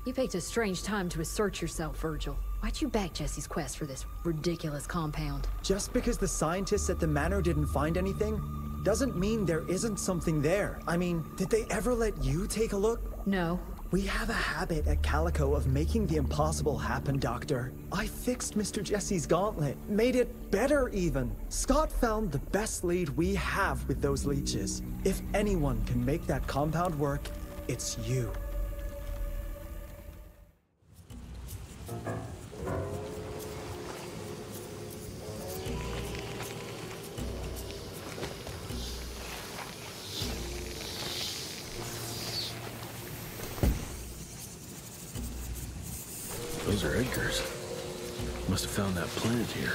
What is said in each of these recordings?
You picked a strange time to assert yourself, Virgil. Why'd you back Jesse's quest for this ridiculous compound? Just because the scientists at the manor didn't find anything, doesn't mean there isn't something there. I mean, did they ever let you take a look? No. We have a habit at Calico of making the impossible happen, Doctor. I fixed Mr. Jesse's gauntlet, made it better even. Scott found the best lead we have with those leeches. If anyone can make that compound work, it's you. Those are Edgar's. Must have found that plant here.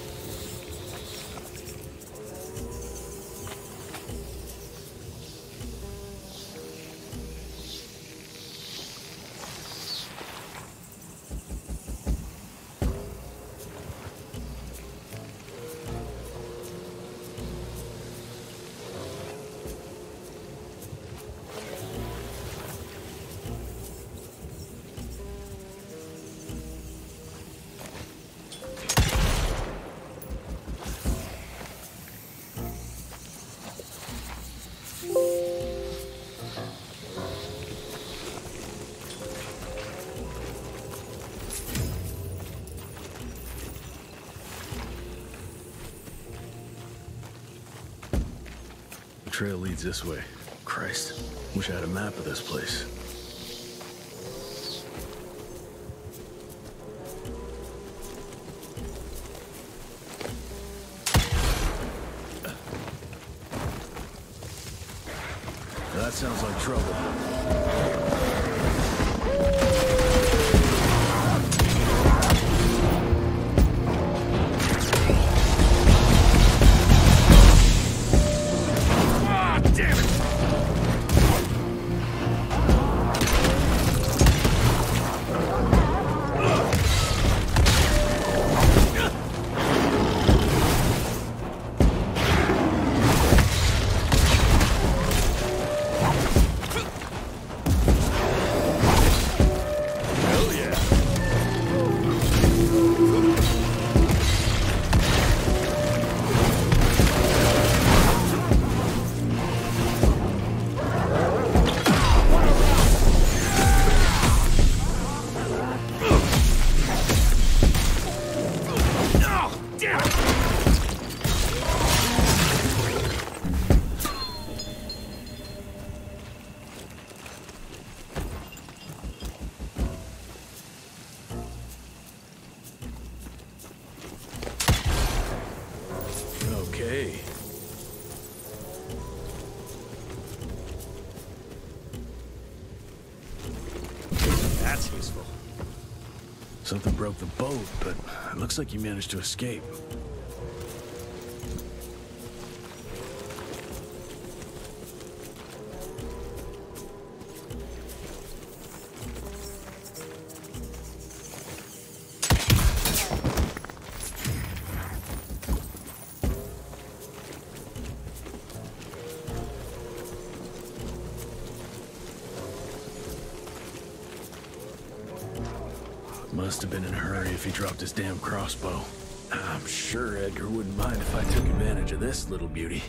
The trail leads this way. Christ, wish I had a map of this place. That sounds like trouble. Okay. That's useful. Something broke the boat, but it looks like you managed to escape. Must have been in a hurry if he dropped his damn crossbow. I'm sure Edgar wouldn't mind if I took advantage of this little beauty.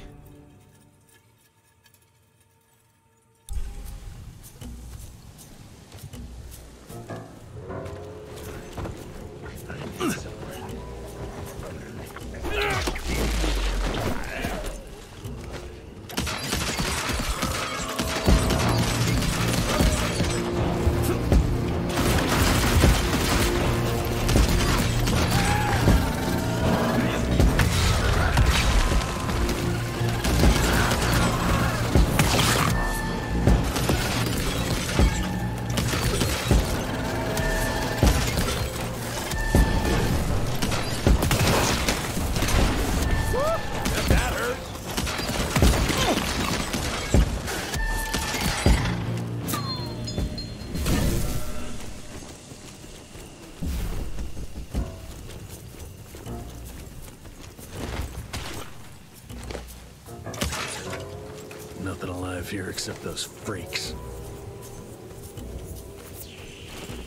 Nothing alive here except those freaks.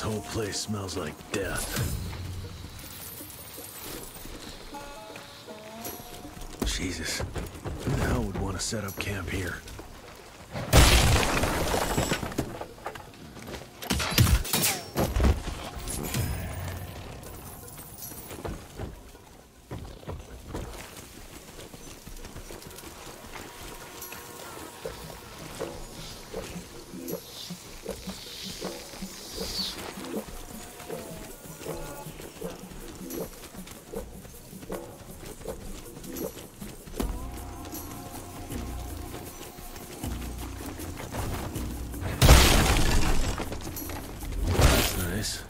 whole place smells like death. Jesus, who the hell would want to set up camp here? Nice.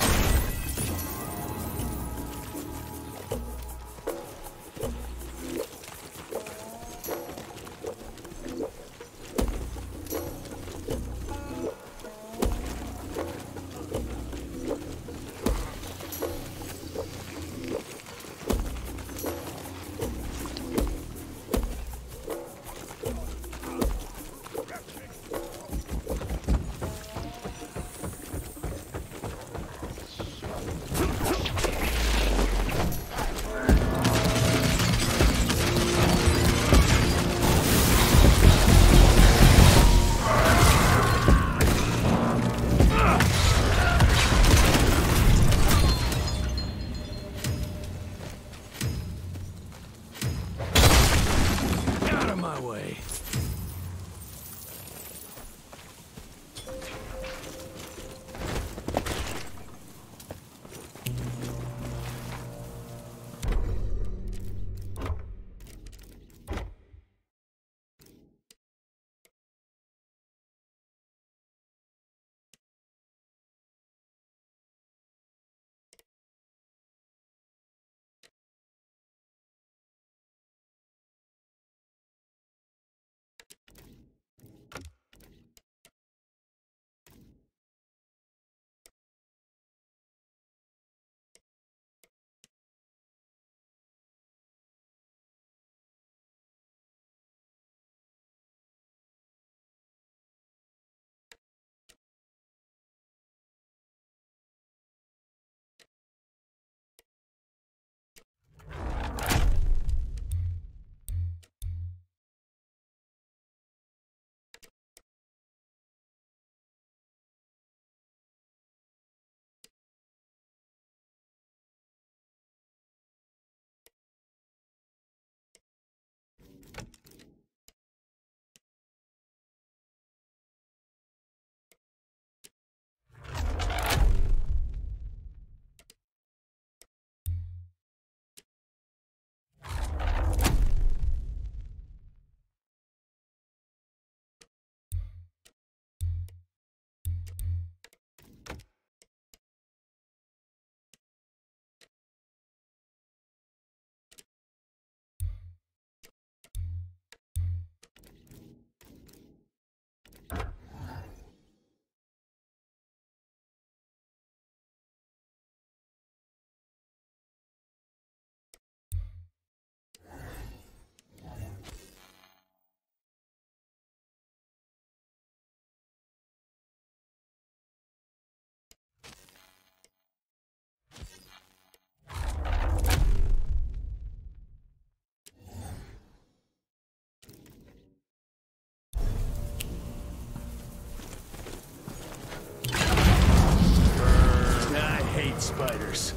Spiders.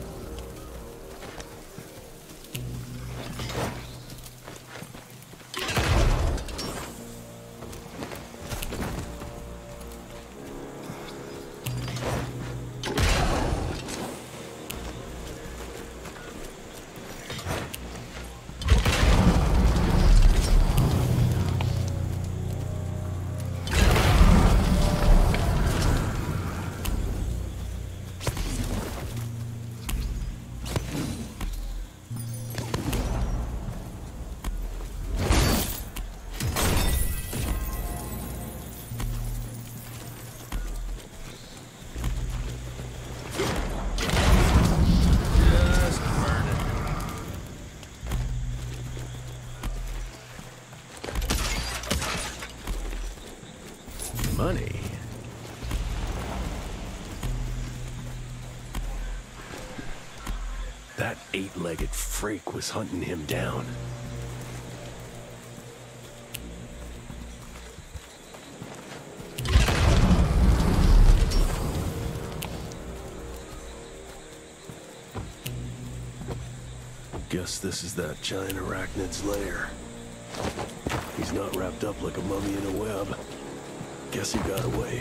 Money. eight-legged freak was hunting him down. Guess this is that giant arachnid's lair. He's not wrapped up like a mummy in a web. Guess he got away.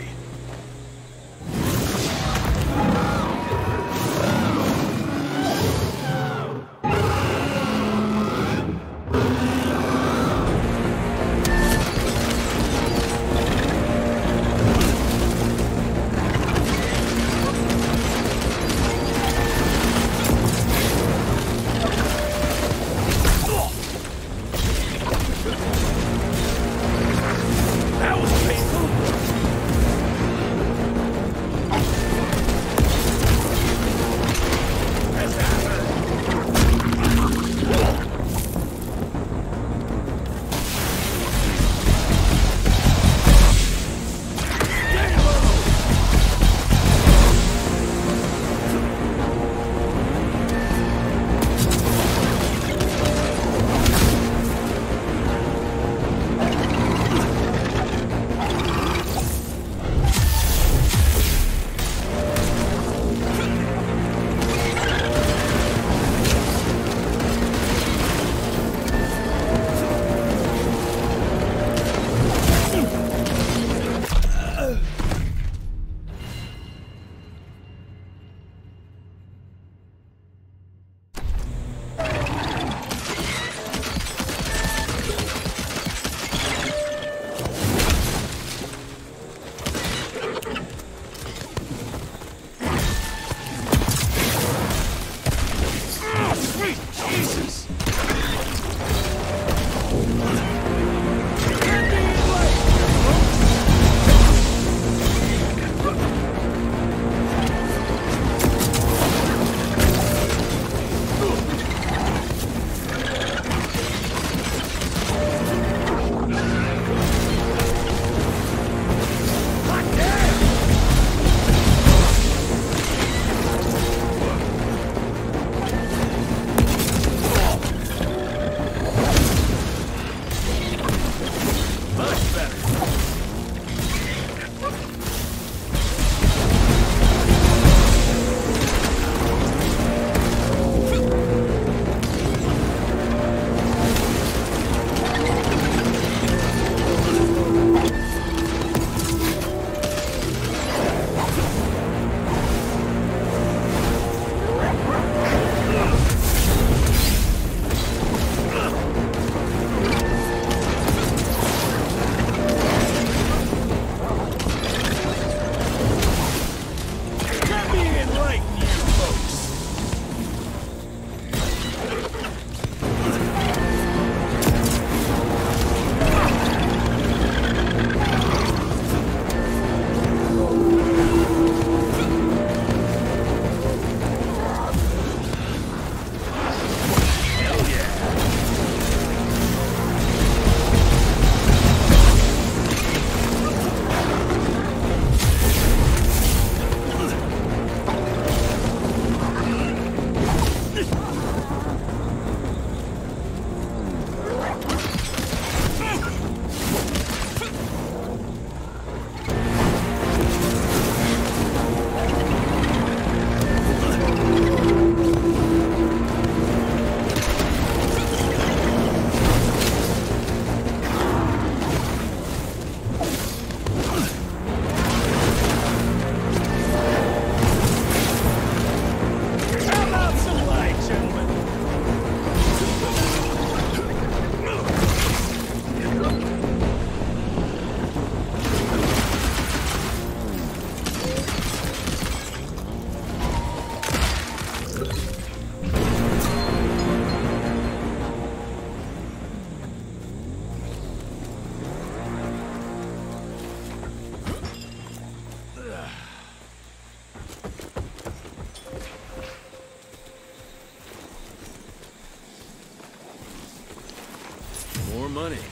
More money.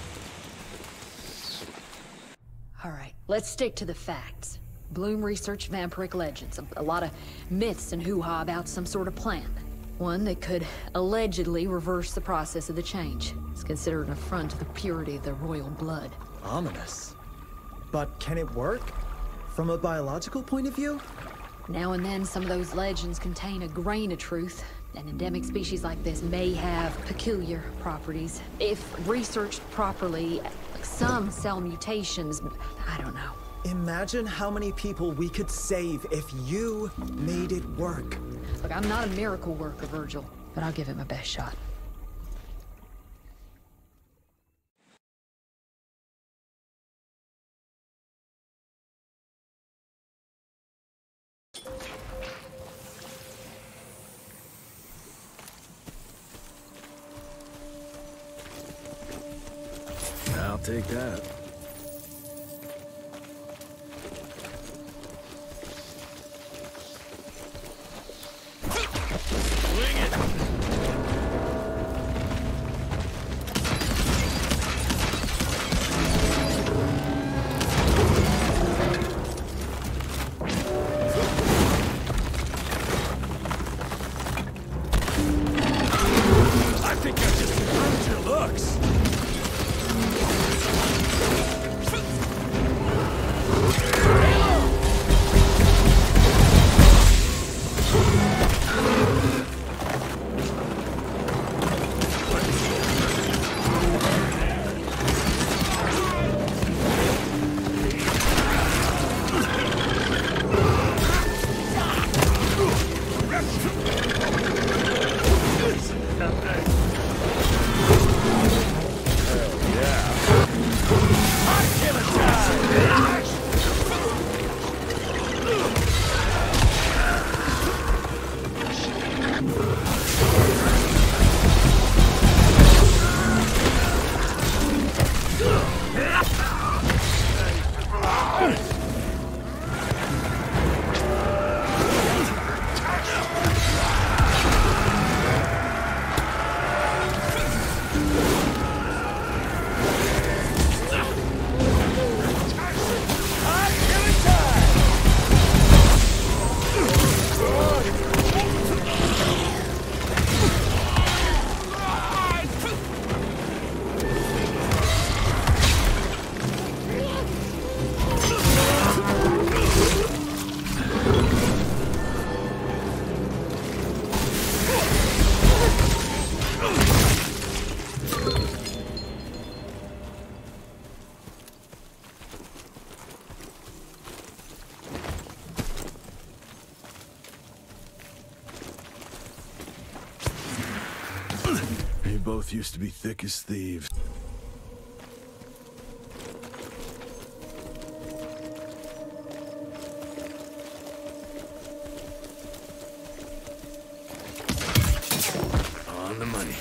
All right, let's stick to the facts. Bloom researched vampiric legends, a lot of myths and hoo-ha about some sort of plant. One that could allegedly reverse the process of the change. It's considered an affront to the purity of the royal blood. Ominous. But can it work? From a biological point of view? Now and then, some of those legends contain a grain of truth. An endemic species like this may have peculiar properties. If researched properly, some cell mutations, I don't know. Imagine how many people we could save if you made it work. Look, I'm not a miracle worker, Virgil, but I'll give it my best shot. I'll take that. Swing it! I think I just improved your looks. Both used to be thick as thieves. On the money.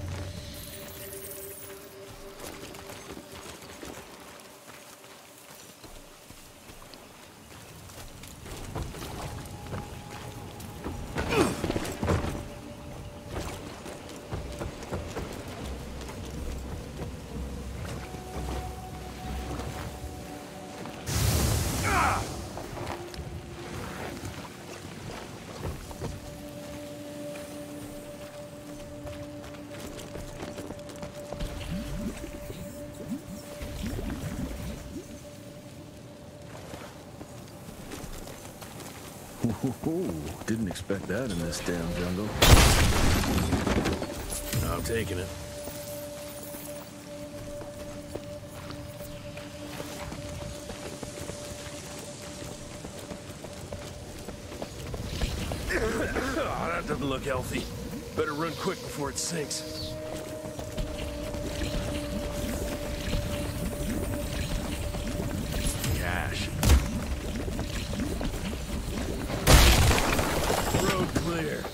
Didn't expect that in this damn jungle. I'm taking it. Oh, that doesn't look healthy. Better run quick before it sinks. Cash. Road clear.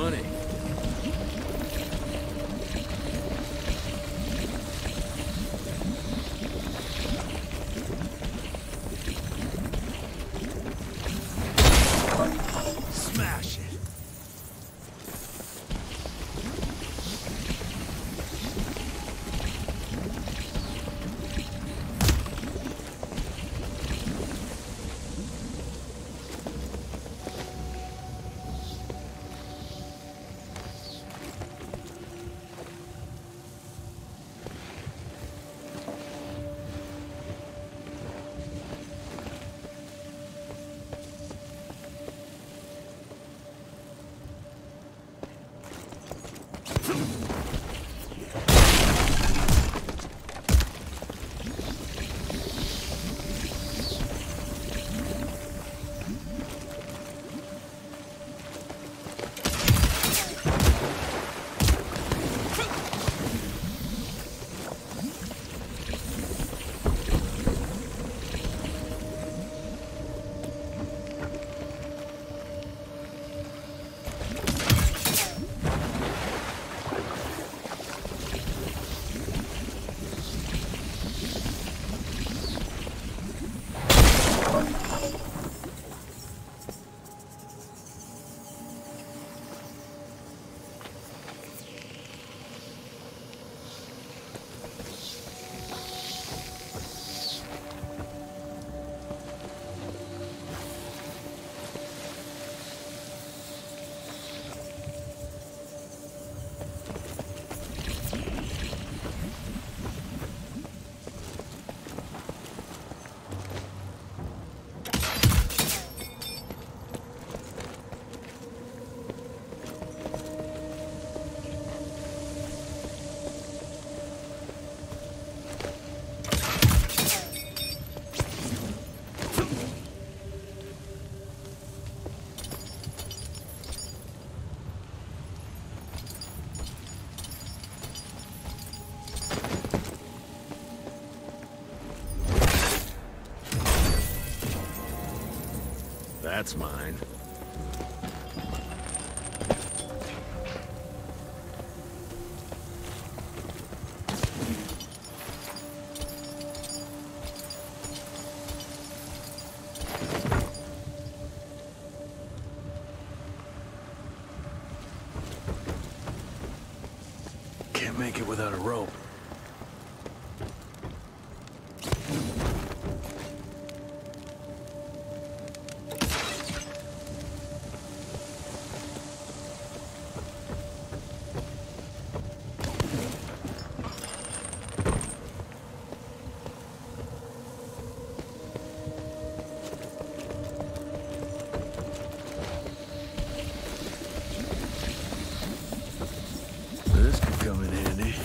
money. Smash it. That's mine. Can't make it without a rope. This could come in handy.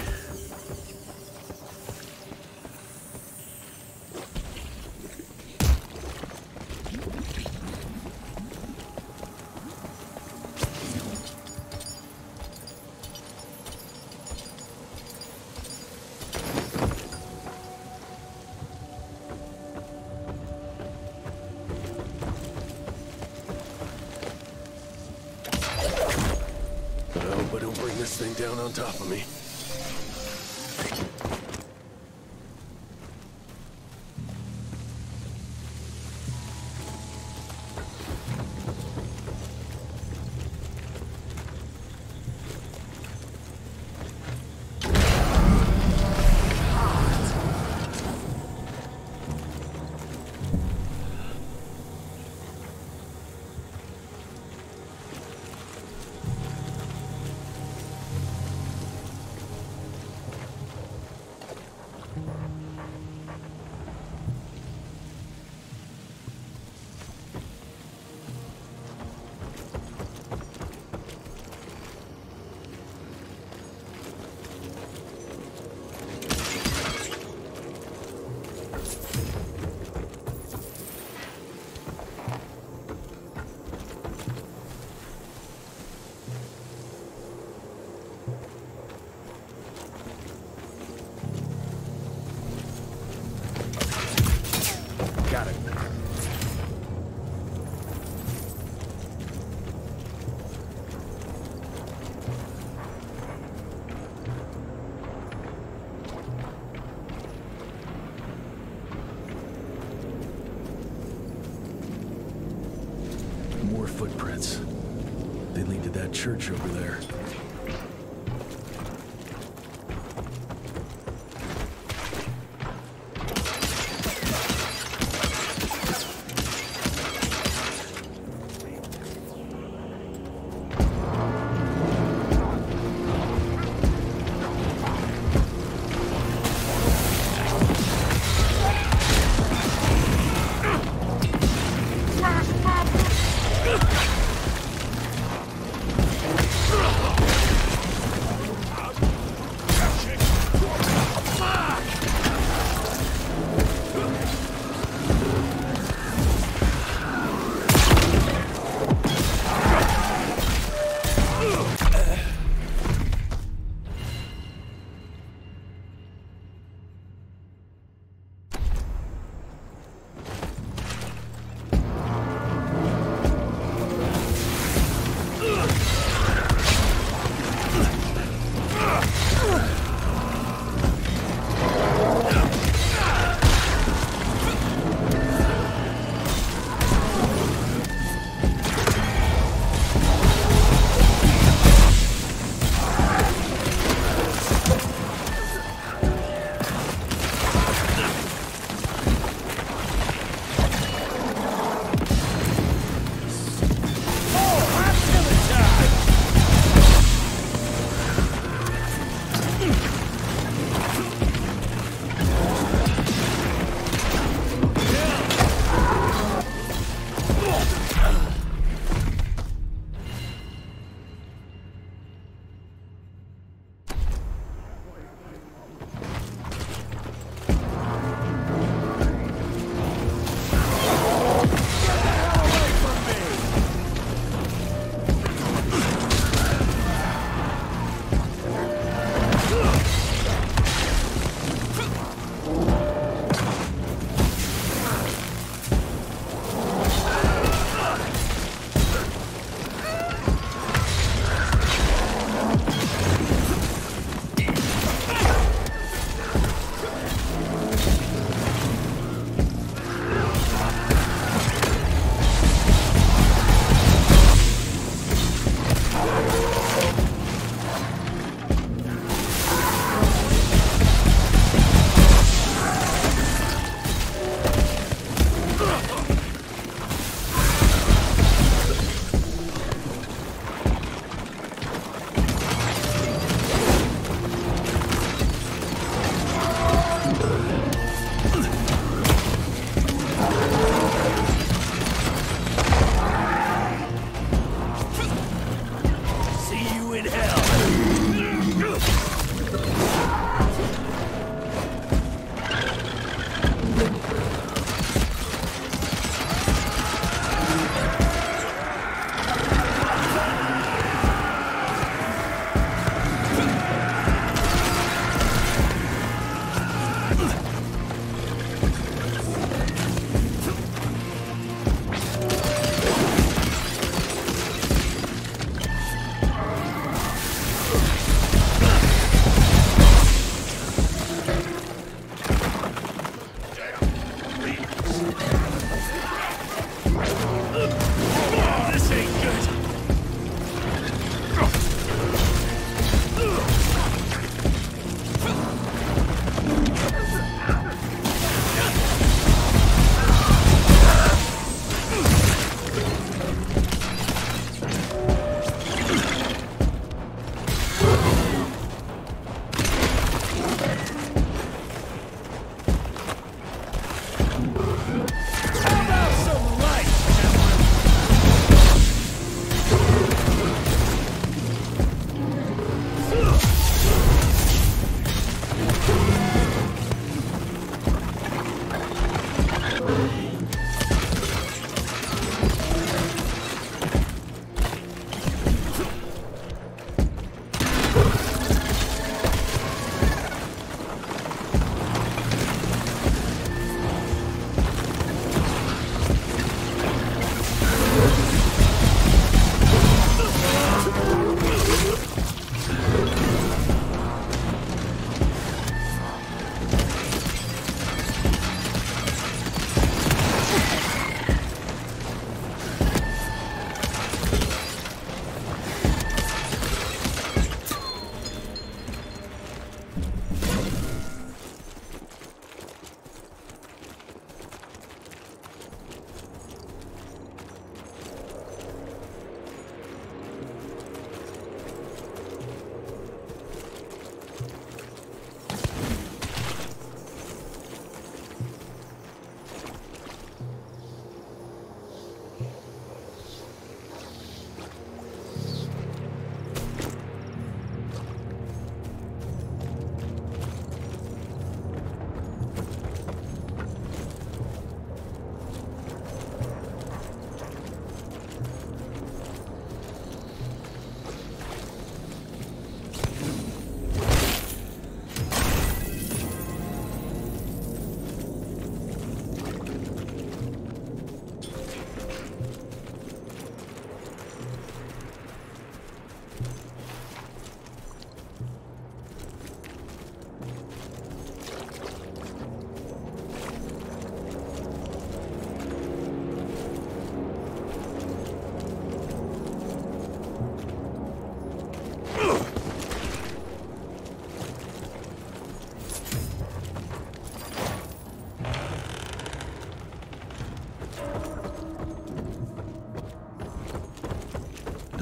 I hope I don't bring this thing down on top of me. footprints. They lead to that church over there.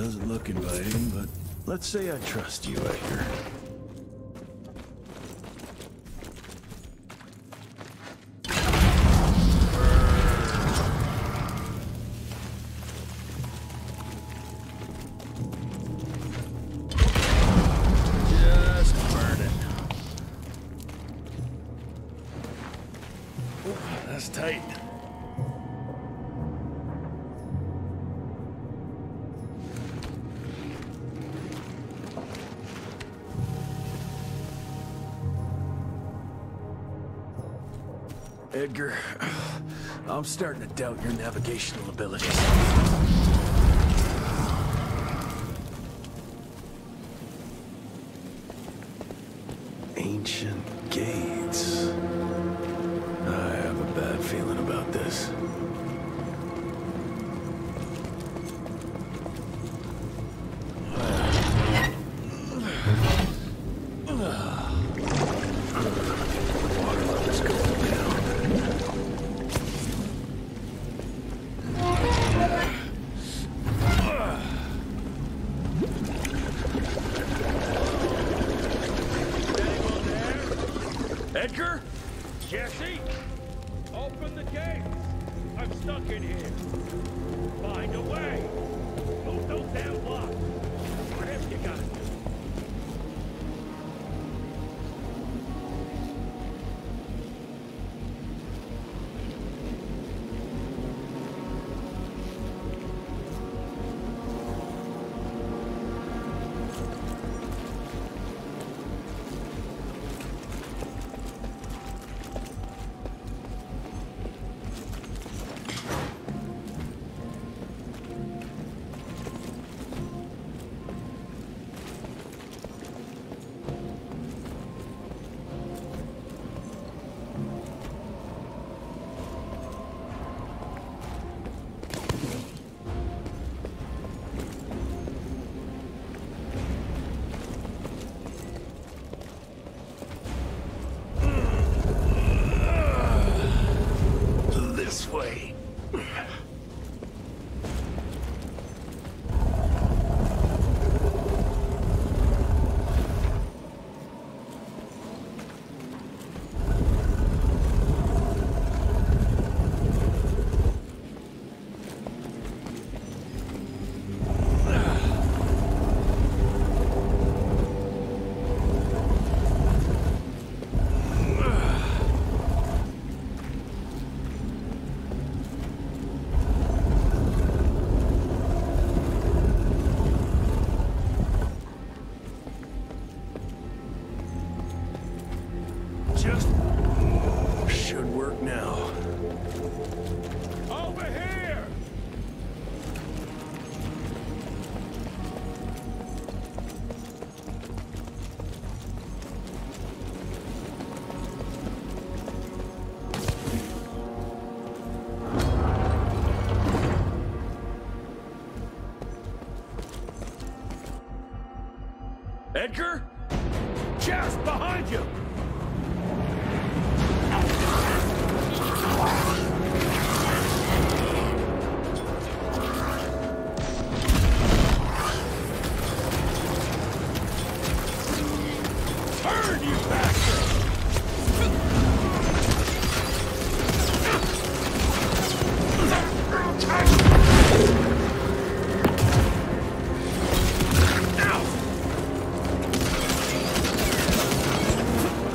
doesn't look inviting, but let's say I trust you, Edgar. Just burn it. Ooh, that's tight. Edgar, I'm starting to doubt your navigational abilities. Ancient gates. I have a bad feeling about this. Water level's going down. Edgar? Jesse? Open the gates! I'm stuck in here. Find a way. Move those damn blocks. Whatever you gotta do. This way. Just should work now. Over here! Edgar? Just behind you! Turn, you bastard! Ow!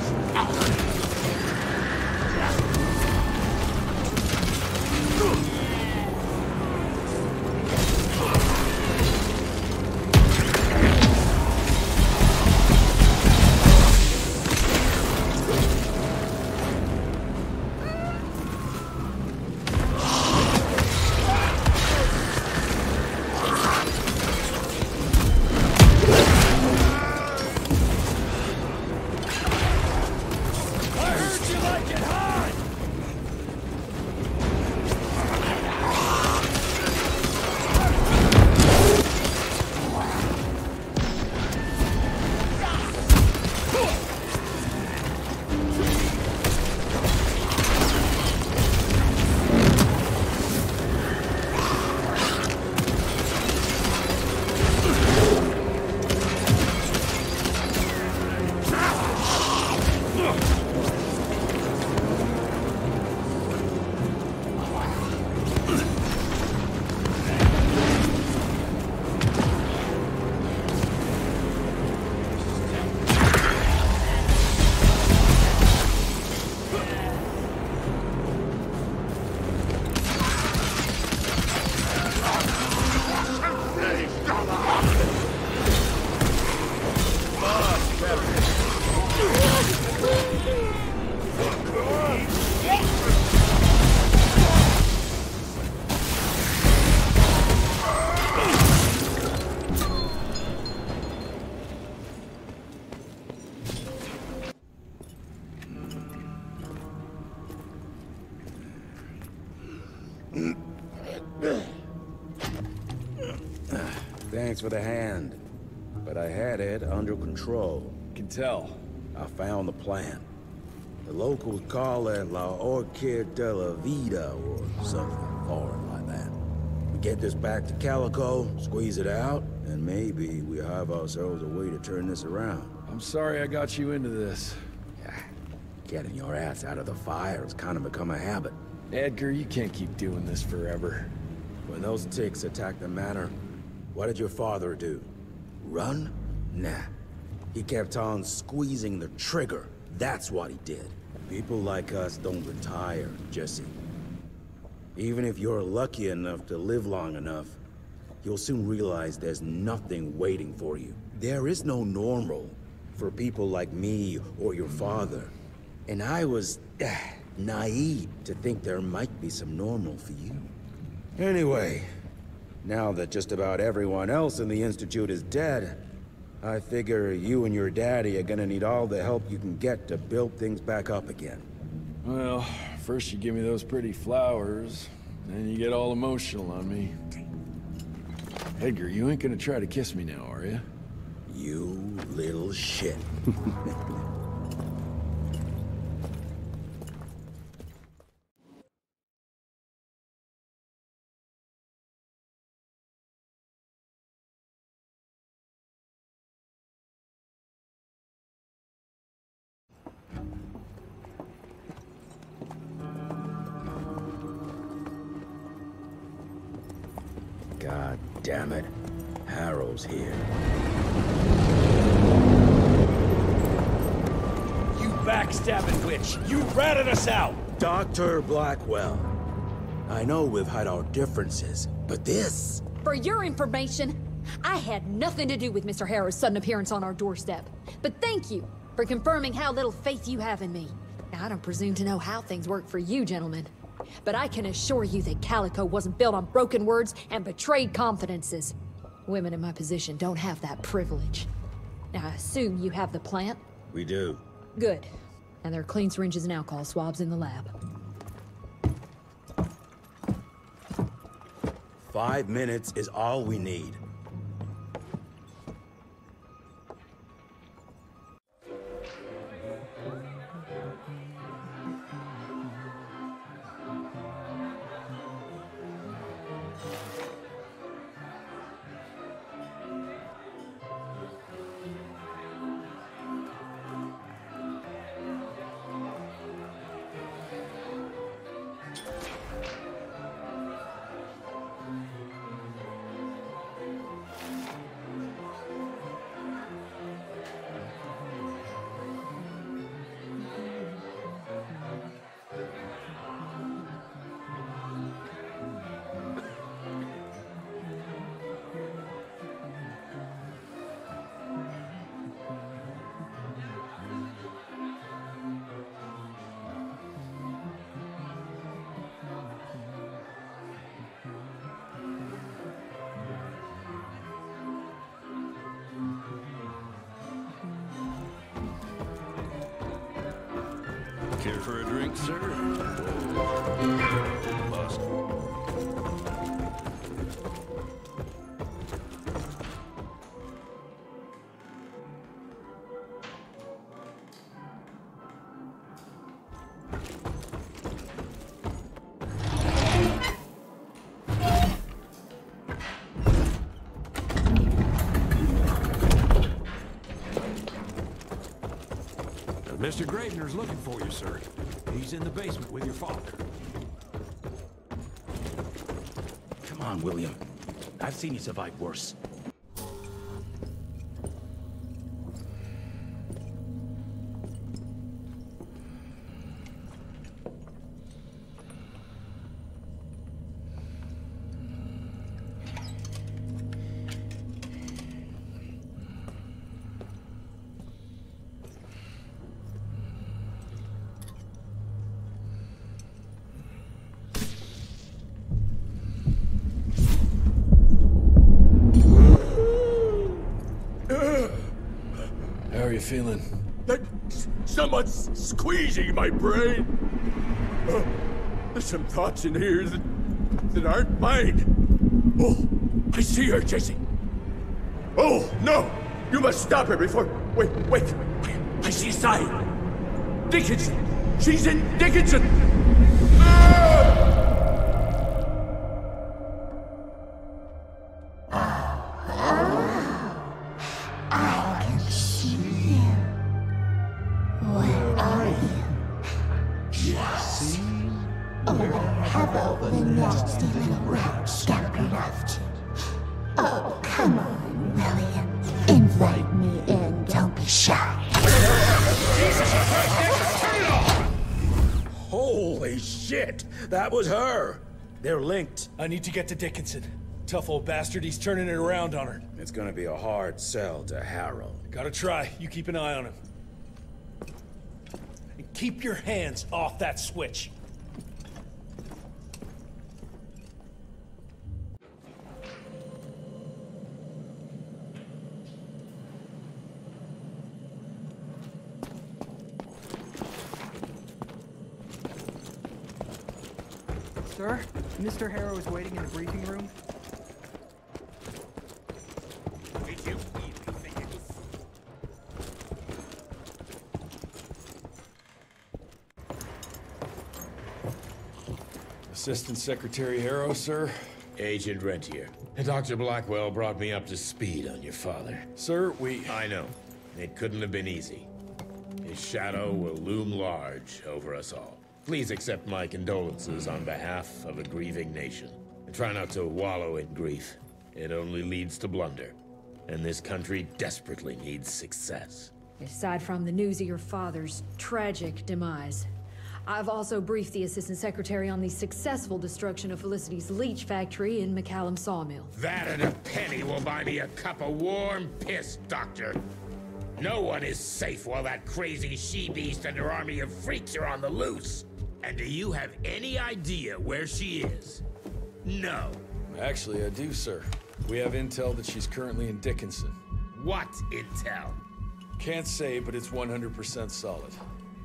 Thanks for the hand, but I had it under control. Can tell. I found the plan. The locals call it La Orchid de la Vida or something foreign like that. We get this back to Calico, squeeze it out, and maybe we have ourselves a way to turn this around. I'm sorry I got you into this. Getting your ass out of the fire has kind of become a habit. Edgar, you can't keep doing this forever. When those ticks attacked the manor, what did your father do? Run? Nah. He kept on squeezing the trigger. That's what he did. People like us don't retire, Jesse. Even if you're lucky enough to live long enough, you'll soon realize there's nothing waiting for you. There is no normal for people like me or your father. And I was naive to think there might be some normal for you. Anyway, now that just about everyone else in the Institute is dead, I figure you and your daddy are gonna need all the help you can get to build things back up again. Well, first you give me those pretty flowers, then you get all emotional on me. Edgar, you ain't gonna try to kiss me now, are you? You little shit. God damn it. Harrow's here. You backstabbing witch! You ratted us out! Dr. Blackwell. I know we've had our differences, but this... For your information, I had nothing to do with Mr. Harrow's sudden appearance on our doorstep. But thank you for confirming how little faith you have in me. Now, I don't presume to know how things work for you, gentlemen. But I can assure you that Calico wasn't built on broken words and betrayed confidences. Women in my position don't have that privilege. Now, I assume you have the plant? We do. Good. And there are clean syringes and alcohol swabs in the lab. 5 minutes is all we need. Care for a drink, sir? Bust. Mr. Gravener's looking for you, sir. He's in the basement with your father. Come on, William. I've seen you survive worse. How are you feeling? Someone's squeezing my brain. There's some thoughts in here that that aren't mine. Oh, I see her, Jesse. Oh, no! You must stop her before... Wait. I see a sign. Dickinson! She's in Dickinson! Ah! I can see you. Where are you? Jesse? Or have all the nasty little rats scampered off to? Oh, come on, William. Invite me in, don't be shy. Holy shit! That was her! They're linked. I need to get to Dickinson. Tough old bastard, he's turning it around on her. It's gonna be a hard sell to Harrow. Gotta try. You keep an eye on him. And keep your hands off that switch. Sir, Mr. Harrow is waiting in the briefing room. Assistant Secretary Harrow, sir. Agent Rentier. Dr. Blackwell brought me up to speed on your father. Sir, I know. It couldn't have been easy. His shadow will loom large over us all. Please accept my condolences on behalf of a grieving nation. And try not to wallow in grief. It only leads to blunder. And this country desperately needs success. Aside from the news of your father's tragic demise, I've also briefed the Assistant Secretary on the successful destruction of Felicity's leech factory in McCallum Sawmill. That and a penny will buy me a cup of warm piss, Doctor. No one is safe while that crazy she-beast and her army of freaks are on the loose. And do you have any idea where she is? No. Actually, I do, sir. We have intel that she's currently in Dickinson. What intel? Can't say, but it's 100% solid.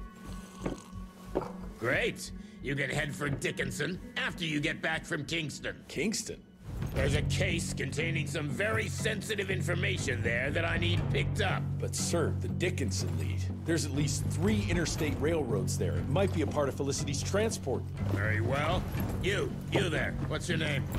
Great. You can head for Dickinson after you get back from Kingston. Kingston? There's a case containing some very sensitive information there that I need picked up. But sir, the Dickinson lead. There's at least 3 interstate railroads there. It might be a part of Felicity's transport. Very well. You there. What's your name?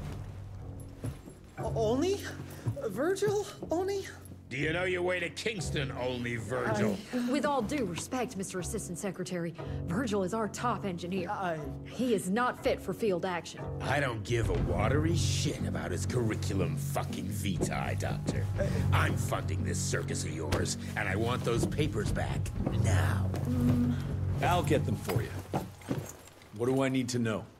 Only? Virgil? Only? Do you know your way to Kingston, only Virgil? With all due respect, Mr. Assistant Secretary, Virgil is our top engineer. He is not fit for field action. I don't give a watery shit about his curriculum fucking vitae, Doctor. I'm funding this circus of yours, and I want those papers back now. I'll get them for you. What do I need to know?